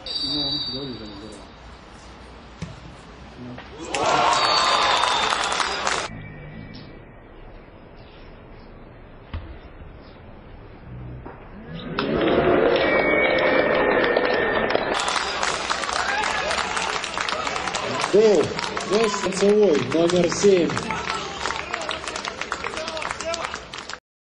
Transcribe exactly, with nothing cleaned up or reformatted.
Ну, говори, да, здорово. Гол. Мяч концевой, номер семь.